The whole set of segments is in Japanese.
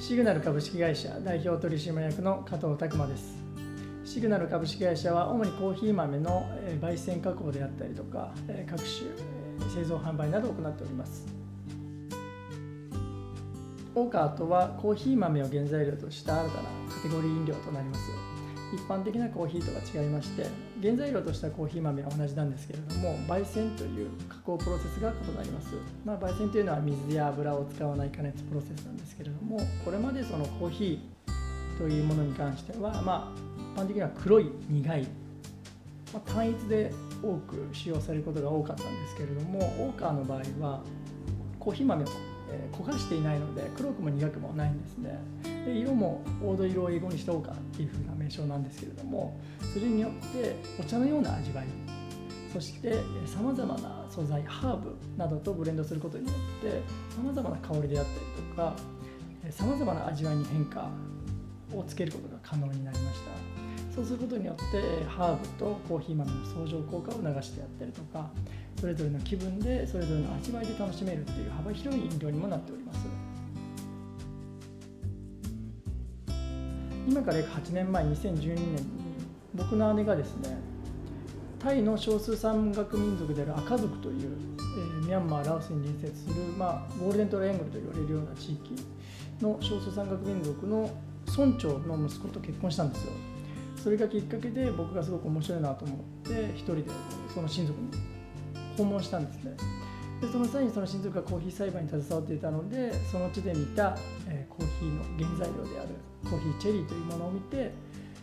シグナル株式会社代表取締役の加藤拓磨です。シグナル株式会社は主にコーヒー豆の焙煎加工であったりとか各種製造販売などを行っております。オーカーとはコーヒー豆を原材料とした新たなカテゴリー飲料となります。一般的なコーヒーとは違いまして、原材料としたコーヒー豆は同じなんですけれども、焙煎という加工プロセスが異なります。焙煎というのは水や油を使わない加熱プロセスなんですけれども、これまでそのコーヒーというものに関しては、一般的には黒い苦い、単一で多く使用されることが多かったんですけれども、オーカーの場合はコーヒー豆を焦がしていないので黒くも苦くもないんですね。で、色も黄土色を英語にしてオーカーっていう風な名称なんですけれども、それによってお茶のような味わい、そしてさまざまな素材ハーブなどとブレンドすることによってさまざまな香りであったりとかさまざまな味わいに変化をつけることが可能になりました。そうすることによってハーブとコーヒー豆の相乗効果を促してやったりとか、それぞれの気分でそれぞれの味わいで楽しめるっていう幅広い飲料にもなっております。今から約8年前2012年に僕の姉がですね、タイの少数山岳民族であるアカ族という、ミャンマー・ラオスに隣接する、ゴールデントライアングルと言われるような地域の少数山岳民族の村長の息子と結婚したんですよ。それがきっかけで僕がすごく面白いなと思って一人でその親族に訪問したんですね。でその際にその親族がコーヒー栽培に携わっていたので、その地で見た、コーヒーの原材料であるコーヒーチェリーというものを見て、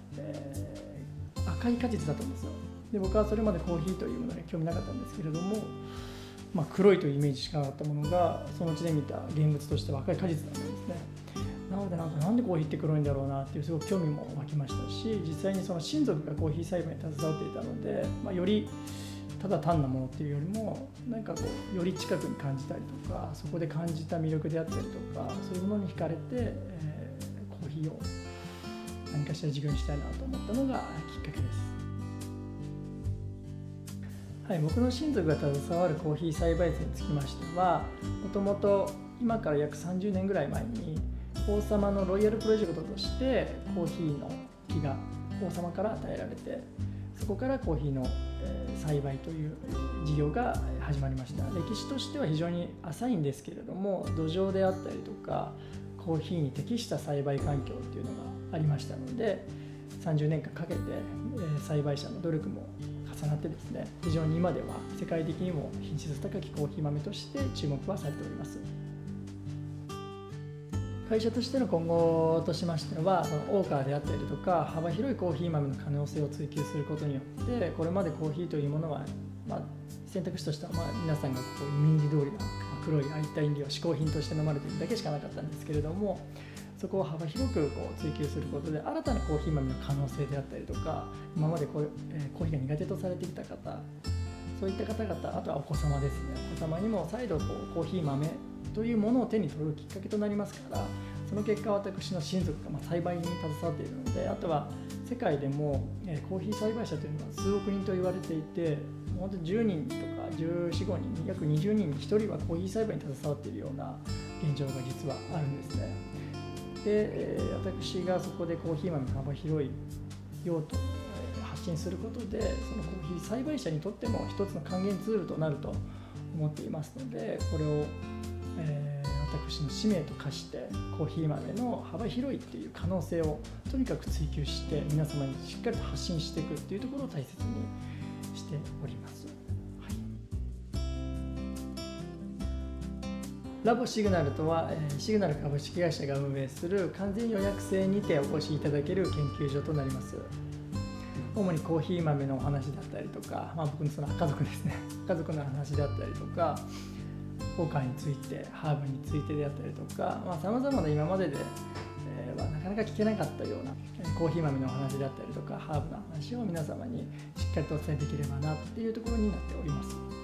赤い果実だったんですよ。で僕はそれまでコーヒーというものに興味なかったんですけれども、黒いというイメージしかなかったものがその地で見た現物としては赤い果実だったんですね。なのでなんでコーヒーって黒いんだろうなっていうすごく興味も湧きましたし、実際にその親族がコーヒー栽培に携わっていたので、よりただ単なものっていうよりもより近くに感じたりとか、そこで感じた魅力であったりとか、そういうものに惹かれて、コーヒーを何かしら授業にしたいなと思ったのがきっかけです。僕の親族が携わるコーヒー栽培地につきましては、もともと今から約30年ぐらい前に王様のロイヤルプロジェクトとしてコーヒーの木が王様から与えられて、そこからコーヒーの栽培という事業が始まりました。歴史としては非常に浅いんですけれども、土壌であったりとかコーヒーに適した栽培環境っていうのがありましたので、30年間かけて栽培者の努力も重なってですね、非常に今では世界的にも品質高きコーヒー豆として注目はされております。会社としての今後としましては、そのオーカーであったりとか幅広いコーヒー豆の可能性を追求することによって、これまでコーヒーというものは、選択肢としては皆さんがイメージ通りな黒いああいった飲料、嗜好品として飲まれているだけしかなかったんですけれども、そこを幅広く追求することで新たなコーヒー豆の可能性であったりとか、今までコーヒーが苦手とされてきた方、そういった方々、あとはお子様ですね、お子様にも再度コーヒー豆というものを手に取るきっかけとなりますから、その結果私の親族が栽培に携わっているので、あとは世界でもコーヒー栽培者というのは数億人と言われていて、本当に10人とか14、15人、約20人に1人はコーヒー栽培に携わっているような現状が実はあるんですね。で、私がそこでコーヒー豆の幅広い用途を発信することで、そのコーヒー栽培者にとっても一つの還元ツールとなると思っていますので、これを私の使命と化してコーヒー豆の幅広いっていう可能性をとにかく追求して皆様にしっかりと発信していくっていうところを大切にしております。ラボシグナルとはシグナル株式会社が運営する完全予約制にてお越しいただける研究所となります。主にコーヒー豆のお話だったりとか、僕のその家族ですね、家族の話であったりとか、オーカーについて、ハーブについてであったりとか、さまざまな今までではなかなか聞けなかったようなコーヒー豆のお話であったりとか、ハーブの話を皆様にしっかりとお伝えできればなっていうところになっております。